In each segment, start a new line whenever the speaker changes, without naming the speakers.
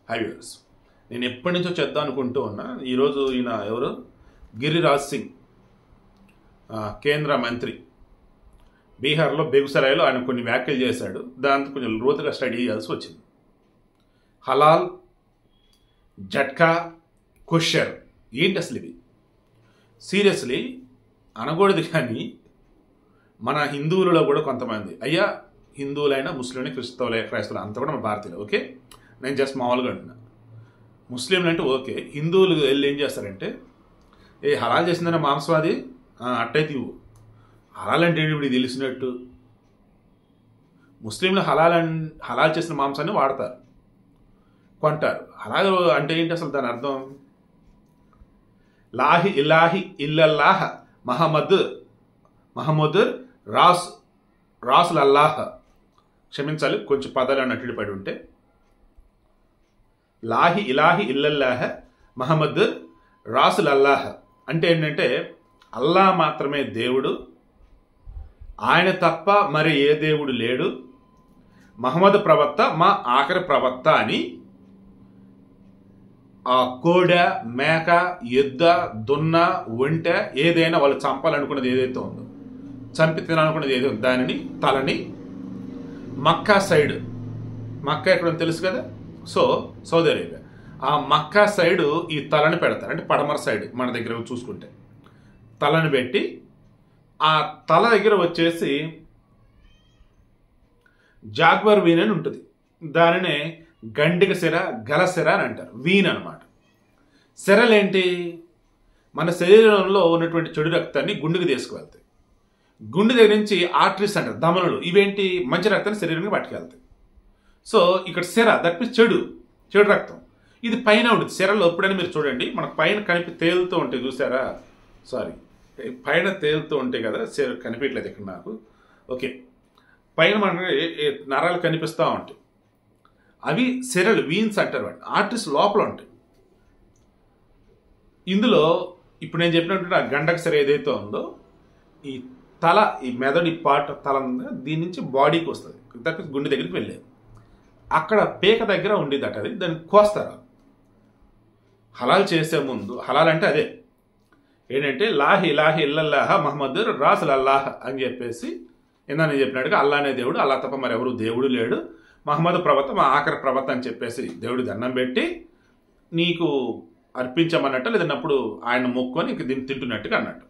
High viewers, నేను ఎప్పటి నుంచో చేద్దాం అనుకుంటూ ఉన్నా. ఈరోజు ఈయన ఎవరు, గిరిరాజ్ సింగ్, కేంద్ర మంత్రి, బీహార్లో బెగుసరాయ్లో ఆయన కొన్ని వ్యాఖ్యలు చేశాడు. దాంతో కొంచెం లోతుగా స్టడీ చేయాల్సి వచ్చింది. హలాల్, జట్కా, కొషర్ ఏంటి అసలు ఇవి? సీరియస్లీ అనకూడదు, కానీ మన హిందువులలో కూడా కొంతమంది, అయ్యా హిందువులైనా ముస్లింలు క్రైస్తవులు అంతా కూడా మన భారతీయులు, ఓకే, నేను జస్ట్ మామూలుగా అంటున్నా. ముస్లింలు అంటే ఓకే, హిందువులు వెళ్ళి ఏం చేస్తారంటే, హలాల్ చేసిందనే మాంసవాది అట్టయితే ఇవ్వు. హలాల్ అంటే ఇప్పుడు తెలిసినట్టు ముస్లింలు హలాల్ చేసిన మాంసాన్ని వాడతారు, కొంటారు. హలాల్ అంటే ఏంటి అసలు దాని అర్థం? లాహి ఇలాహి ఇల్లల్లాహ్ మహమ్మద్ రాసుల్ అల్లాహ్, క్షమించాలి కొంచెం పదాలు అన్నట్టు పడి ఉంటే. లాహి ఇలాహి ఇల్లల్లాహ్ మహమ్మద్ రాసుల్ అల్లాహ్ అంటే ఏంటంటే అల్లా మాత్రమే దేవుడు, ఆయన తప్ప మరి ఏ దేవుడు లేడు, మహమ్మద్ ప్రవక్త మా ఆఖరి ప్రవక్త అని ఆ కోడ, మేక, ఎద్ద, దున్న, ఒంటె ఏదైనా వాళ్ళు చంపాలనుకున్నది ఏదైతే ఉందో, చంపి తినాలనుకున్నది ఏదో దానిని తలని మక్కా సైడ్, మక్కా ఎక్కడ తెలుసు కదా, సో సౌదీ అరేబియా, ఆ మక్కా సైడు ఈ తలని పెడతారు. అంటే పడమర సైడ్ మన దగ్గర చూసుకుంటే తలని పెట్టి ఆ తల దగ్గర వచ్చేసి జాగ్వర్ వీన్ అని ఉంటుంది. దానినే గండిక సిర, గలసిర అని అంటారు. వీన్ అనమాట. సిరలేంటి? మన శరీరంలో ఉన్నటువంటి చెడు రక్తాన్ని గుండెకి తీసుకువెళ్తాయి. గుండె దగ్గర నుంచి ఆర్టరీస్ అంటారు, ధమనులు, ఇవేంటి మంచి రక్తాన్ని శరీరానికి పట్టుకెళ్తాయి. సో ఇక్కడ సిర, దట్ మీన్స్ చెడు రక్తం. ఇది పైన ఉంటుంది సిరలో. ఎప్పుడైనా మీరు చూడండి, మనకు పైన తేలుతూ ఉంటాయి, చూసారా? సారీ, పైన తేలుతూ ఉంటాయి కదా, సిర కనిపించలేదు ఇక్కడ నాకు. ఓకే, పైన మనకు నరాలు కనిపిస్తూ ఉంటాయి, అవి సిరలు, వీన్స్ అంటారు. వాటి ఆర్టరీస్ లోపల ఉంటాయి. ఇందులో ఇప్పుడు నేను చెప్పినటువంటి ఆ గండక సిర ఏదైతే ఉందో, ఈ తల, ఈ మెదడు, ఈ పార్ట్ తల ఉందో, దీని నుంచి బాడీకి వస్తుంది, గుండె దగ్గరికి వెళ్ళేది. అక్కడ పేక దగ్గర ఉండేదట, అది దాన్ని కోస్తారు. హలాల్ చేసే ముందు, హలాల్ అంటే అదే ఏంటంటే లాహి ఇలాహి ఇల్లల్లాహ మహమ్మద్ రాసుల్ అల్లాహ్ అని చెప్పేసి, ఇందా నేను చెప్పినట్టుగా అల్లా అనే దేవుడు, అల్లా తప్ప మరి ఎవరు దేవుడు లేడు, మహమ్మద్ ప్రవక్త మా ఆఖరి ప్రవక్త అని చెప్పేసి దేవుడి దండం పెట్టి నీకు అర్పించమన్నట్టు, లేదన్నప్పుడు ఆయన మొక్కుని ఇంక దీన్ని తింటున్నట్టుగా అన్నట్టు.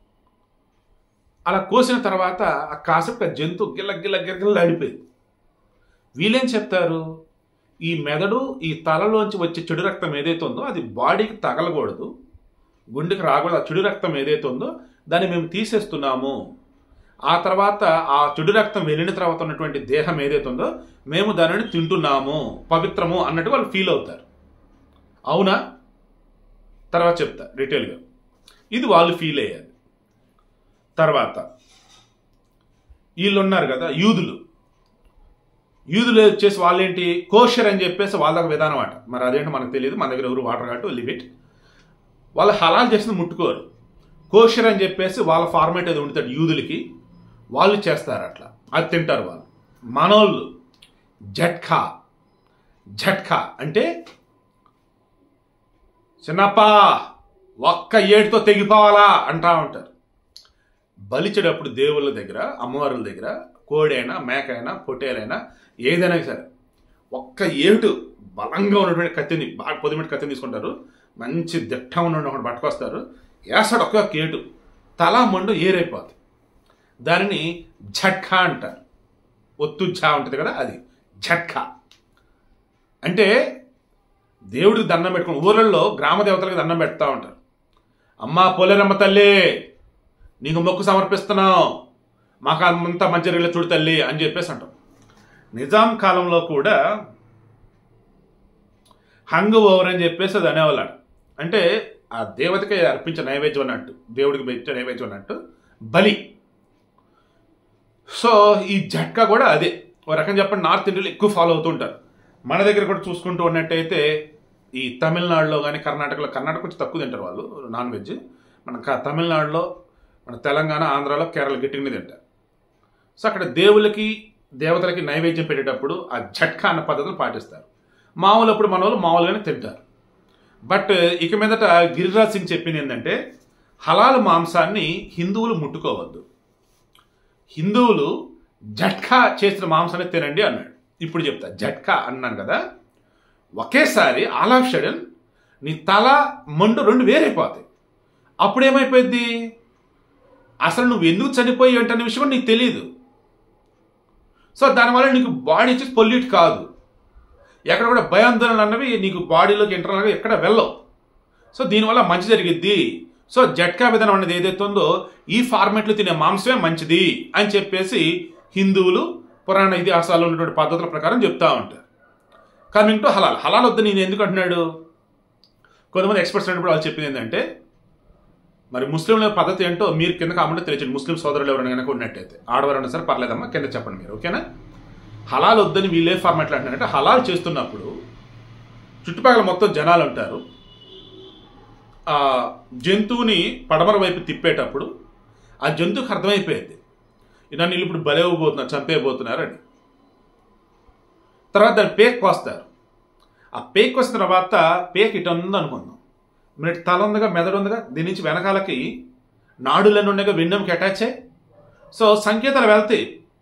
అలా కోసిన తర్వాత ఆ కాసేపు జంతువు గిల్ల అడిపోయింది. వీళ్ళేం చెప్తారు, ఈ మెదడు, ఈ తలలోంచి వచ్చే చెడు రక్తం ఏదైతే ఉందో అది బాడీకి తగలకూడదు, గుండెకి రాకూడదు. ఆ చెడు రక్తం ఏదైతే ఉందో దాన్ని మేము తీసేస్తున్నాము. ఆ తర్వాత ఆ చెడు రక్తం వెళ్ళిన తర్వాత ఉన్నటువంటి దేహం ఏదైతే ఉందో మేము దానిని తింటున్నాము, పవిత్రము అన్నట్టు వాళ్ళు ఫీల్ అవుతారు. అవునా? తర్వాత చెప్తా డీటెయిల్గా. ఇది వాళ్ళు ఫీల్ అయ్యారు. తర్వాత వీళ్ళు ఉన్నారు కదా యూదులు వచ్చేసి వాళ్ళేంటి, కోషర్ అని చెప్పేసి వాళ్ళ విధానం అట. మరి అదేంటో మనకు తెలియదు, మన దగ్గర ఎవరు వాటర్ కాబట్టి లివ్ ఇట్. వాళ్ళు హలాల్ చేసింది ముట్టుకోరు. కోషర్ అని చెప్పేసి వాళ్ళ ఫార్మేట్ ఏదో ఉంటుంది యూదులకి, వాళ్ళు చేస్తారు అట్లా, అది తింటారు వాళ్ళు. మనోళ్ళు జట్కా అంటే చిన్నప్ప ఒక్క ఏడుతో తెగిపోవాలా అంటా ఉంటారు. బలిచేటప్పుడు దేవుళ్ళ దగ్గర, అమ్మవారుల దగ్గర కోడైనా, మేకైనా, పొట్టేలైనా ఏదైనా సరే ఒక్క ఏటు బలంగా ఉన్నటువంటి కత్తిని, బాగా పొదిమిటి కత్తిని తీసుకుంటారు, మంచి దిట్టంగా ఉన్న ఒకటి పట్టుకొస్తారు, వేస్తాడు ఒక్క ఏటు, తల మండు ఏరైపోతుంది. దానిని జట్కా అంటారు. ఒత్తు ఝా ఉంటుంది కదా, అది జట్కా. అంటే దేవుడికి దండం పెట్టుకుని, ఊళ్ళల్లో గ్రామ దేవతలకు దండం పెడతా ఉంటారు. అమ్మా పోలేరమ్మ తల్లి, నీకు మొక్కు సమర్పిస్తున్నావు, మాకు అంతా మంచి రీళ్ళ చూడు తల్లి అని చెప్పేసి అంటాం. నిజాం కాలంలో కూడా హంగ్ ఓవర్ అని చెప్పేసి అది అనేవాళ్ళు. అంటే ఆ దేవతకి అర్పించే నైవేద్యం అన్నట్టు, దేవుడికి పెట్టే నైవేద్యం అన్నట్టు బలి. సో ఈ జట్కా కూడా అదే ఒక రకం చెప్పండి, నార్త్ ఇండియాలో ఎక్కువ ఫాలో అవుతుంటారు. మన దగ్గర కూడా చూసుకుంటూ ఉన్నట్టయితే ఈ తమిళనాడులో కానీ కర్ణాటక కొంచెం తక్కువ తింటారు వాళ్ళు నాన్ వెజ్. మన తమిళనాడులో, మన తెలంగాణ, ఆంధ్రాలో, కేరళ గట్టిగానే తింటారు. సో అక్కడ దేవులకి, దేవతలకి నైవేద్యం పెట్టేటప్పుడు ఆ జట్కా అన్న పద్ధతిని పాటిస్తారు. మామూలు అప్పుడు మన వాళ్ళు మామూలుగానే తింటారు. బట్ ఇక మీదట గిరిరాజ్ సింగ్ చెప్పింది ఏంటంటే హలాల్ మాంసాన్ని హిందువులు ముట్టుకోవద్దు, హిందువులు జట్కా చేసిన మాంసాన్ని తినండి అన్నాడు. ఇప్పుడు చెప్తా, జట్కా అన్నాను కదా, ఒకేసారి ఆల్ ఆఫ్ సడన్ నీ తల మండు రెండు వేరైపోతాయి. అప్పుడేమైపోయింది, అసలు నువ్వు ఎందుకు చనిపోయి ఏంటనే విషయం కూడా నీకు తెలియదు. సో దానివల్ల నీకు బాడీ వచ్చి పొల్యూట్ కాదు, ఎక్కడ కూడా భయాందోళనలు అన్నవి నీకు బాడీలోకి ఇంటర్నల్గా ఎక్కడ వెళ్ళవు. సో దీనివల్ల మంచి జరిగిద్ది. సో జట్కా విధానం అనేది ఏదైతే ఉందో ఈ ఫార్మాట్లో తినే మాంసమే మంచిది అని చెప్పేసి హిందువులు పురాణ ఇతిహాసాల్లో ఉన్నటువంటి పద్ధతుల ప్రకారం చెప్తా ఉంటారు. కమింగ్ టు హలాల్, హలాల్ వద్ద నేను ఎందుకు అంటున్నాడు, కొంతమంది ఎక్స్పర్ట్స్ అయినప్పుడు వాళ్ళు చెప్పింది ఏంటంటే మరి ముస్లింల పద్ధతి ఏంటో మీరు కింద కామెంట్లో తెలియచండి. ముస్లిం సోదరులు ఎవరైనా కనుక ఉన్నట్టయితే, ఆడవారైనా సరే పర్లేదమ్మా, కింద చెప్పండి మీరు, ఓకేనా. హలాల్ వద్దని వీళ్ళే ఫార్మాట్లో అంటున్నారంటే హలాల్ చేస్తున్నప్పుడు చుట్టుపక్కల మొత్తం జనాలు ఉంటారు, ఆ జంతువుని పడమర వైపు తిప్పేటప్పుడు ఆ జంతువుకి అర్థమైపోయింది నన్ను వీళ్ళు ఇప్పుడు బలేవబోతున్నారు, చంపేయబోతున్నారు అని. తర్వాత దాన్ని పేక్ కోస్తారు. ఆ పేక్ కోసిన తర్వాత పేక్ ఇటు ఉందనుకుందాం, మీరు తల ఉందిగా, మెదడు ఉందిగా, దీని నుంచి వెనకాలకి నాడులన్నీ ఉండగా వెన్నెముకి అటాచ్ అయ్యి, సో సంకేతాలు వెళ్తాయి,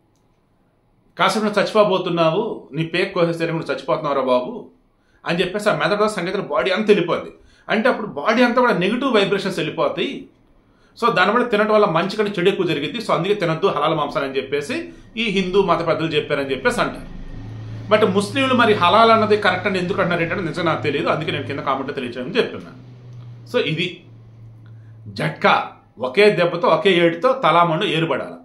కాసేపు నువ్వు చచ్చిపోబోతున్నావు, నీ పేక్ కోసేస్తే నువ్వు చచ్చిపోతున్నావురా బాబు అని చెప్పేసి ఆ మెదడు సంకేతాలు బాడీ అంతా వెళ్ళిపోద్ది. అంటే అప్పుడు బాడీ అంతా కూడా నెగిటివ్ వైబ్రేషన్స్ వెళ్ళిపోతాయి. సో దానివల్ల తినడం వల్ల మంచి కంటే చెడు ఎక్కువ జరిగింది. సో అందుకే తినద్దు హలాల్ మాంసాలు అని చెప్పేసి ఈ హిందూ మత పెద్దలు చెప్పారని చెప్పేసి అంటారు. బట్ ముస్లింలు మరి హలాల్ అన్నది కరెక్ట్ అని ఎందుకు అంటున్నారు ఏంటంటే నిజంగా నాకు తెలియదు, అందుకే నేను కింద కామెంట్లో తెలియచేయమని చెప్తున్నాను. సో ఇది జట్కా, ఒకే దెబ్బతో ఒకే ఏడుతో తలామండు ఏరుపడాలి.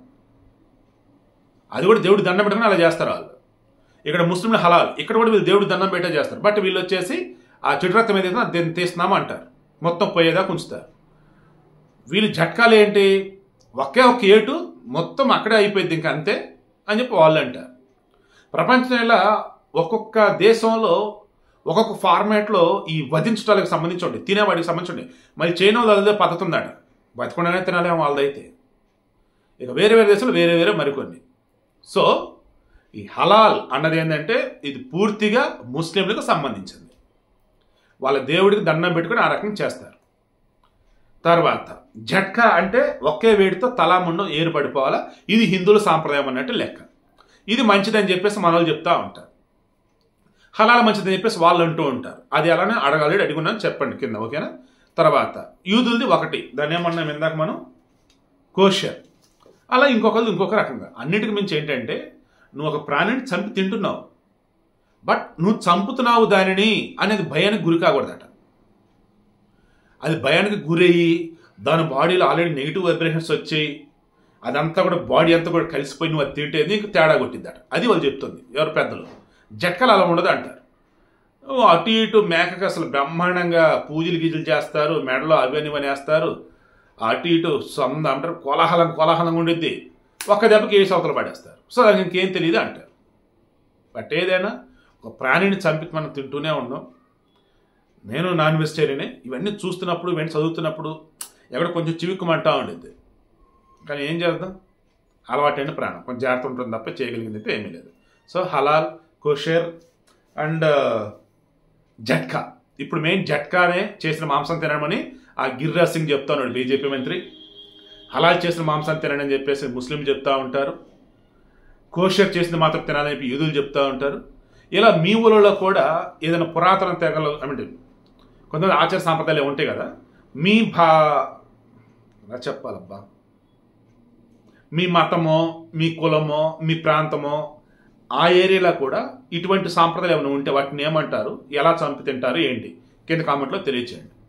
అది కూడా దేవుడి దండం పెట్టుకుని అలా చేస్తారు వాళ్ళు. ఇక్కడ ముస్లింలు హలాల్, ఇక్కడ కూడా వీళ్ళు దేవుడి దండం పెట్టే చేస్తారు. బట్ వీళ్ళు వచ్చేసి ఆ చెడు రక్తం ఏదైతే దీన్ని తీస్తున్నామా అంటారు, మొత్తం పోయేదాకా ఉంచుతారు. వీళ్ళు జట్కాలు ఏంటి, ఒకే ఒక ఏటు మొత్తం అక్కడే అయిపోయింది ఇంకా అంతే అని చెప్పి వాళ్ళు అంటారు. ప్రపంచంలో ఒక్కొక్క దేశంలో ఒక్కొక్క ఫార్మాట్లో ఈ వధించడానికి సంబంధించి ఉండే, తినేవాడికి సంబంధించి ఉండే. మరి చైనాలో అదే పద్ధతి ఉందట, బతకుండానే తినాలేమో వాళ్ళదైతే. ఇక వేరే వేరే దేశాలు వేరే వేరే మరికొన్ని. సో ఈ హలాల్ అన్నది ఏంటంటే ఇది పూర్తిగా ముస్లింలకు సంబంధించింది. వాళ్ళ దేవుడికి దండం పెట్టుకుని ఆ రకంగా చేస్తారు. తర్వాత జట్కా అంటే ఒకే వేడితో తలాముండం ఏరుపడిపోవాలా, ఇది హిందువుల సాంప్రదాయం అన్నట్టు లెక్క. ఇది మంచిదని చెప్పేసి మన వాళ్ళు చెప్తా ఉంటారు. హలాల్ మంచిదని చెప్పేసి వాళ్ళు అంటూ ఉంటారు. అది అలానే అడగాలి, అడుగున్నాను చెప్పండి కింద, ఓకేనా. తర్వాత యూదులది ఒకటి, దాన్ని ఏమన్నా ఇందాక మనం కోషర్, అలా ఇంకొకరు ఇంకొక రకంగా. అన్నిటికి మించి ఏంటంటే నువ్వు ఒక ప్రాణిని చంపి తింటున్నావు, బట్ నువ్వు చంపుతున్నావు దానిని అనేది భయానికి గురి కాకూడదట. అది భయానికి గురయ్యి దాని బాడీలో ఆల్రెడీ నెగిటివ్ వైబ్రేషన్స్ వచ్చాయి, అదంతా కూడా బాడీ అంతా కూడా కలిసిపోయి నువ్వు అది తింటే నీకు తేడా కొట్టిద్దట. అది వాళ్ళు చెప్తుంది ఎవరు పెద్దలు. జట్కలు అలా ఉండదు అంటారు. అటు ఇటు మేకకు అసలు బ్రహ్మాండంగా పూజలు గీజులు చేస్తారు, మెడలో అవన్నీ వేస్తారు, అటు ఇటు సొంత అంటారు, కోలాహలంగా ఉండిద్ది. ఒక్క దెబ్బకి ఏ సవతలు పడేస్తారు. సో దానికి ఇంకేం తెలియదు అంటారు. బట్ ఏదైనా ఒక ప్రాణిని చంపి మనం తింటూనే ఉన్నాం. నేను నాన్ వెజిటేరియనే. ఇవన్నీ చూస్తున్నప్పుడు ఇవన్నీ చదువుతున్నప్పుడు ఎక్కడ కొంచెం చివిక్కుమంటా ఉండిద్ది. కానీ ఏం చేద్దాం, అలవాటైన ప్రాణం, కొంచెం జాగ్రత్త ఉంటుంది తప్ప చేయగలిగింది అయితే ఏమీ లేదు. సో హలాల్, కోషర్ అండ్ జట్కా. ఇప్పుడు మెయిన్ జట్కానే చేసిన మాంసం తినమని ఆ గిరిరాజ్ సింగ్ చెప్తా ఉన్నాడు, బీజేపీ మంత్రి. హలాల్ చేసిన మాంసం తినని అని చెప్పేసి ముస్లింలు చెప్తా ఉంటారు. కోషర్ చేసింది మాత్రం తినాలని చెప్పి యూదులు చెప్తా ఉంటారు. ఇలా మీ ఊళ్ళలో కూడా ఏదైనా పురాతన తెగలు అంటే కొంతమంది ఆచార సాంప్రదాయాలు ఉంటాయి కదా, మీ ఎలా చెప్పాలబ్బా, మీ మతమో మీ కులమో మీ ప్రాంతమో ఆ ఏరియాలో కూడా ఇటువంటి సాంప్రదాయాలు ఏమైనా ఉంటే వాటిని ఏమంటారు, ఎలా చంపి తింటారు ఏంటి, కింద కామెంట్లో తెలియచేయండి.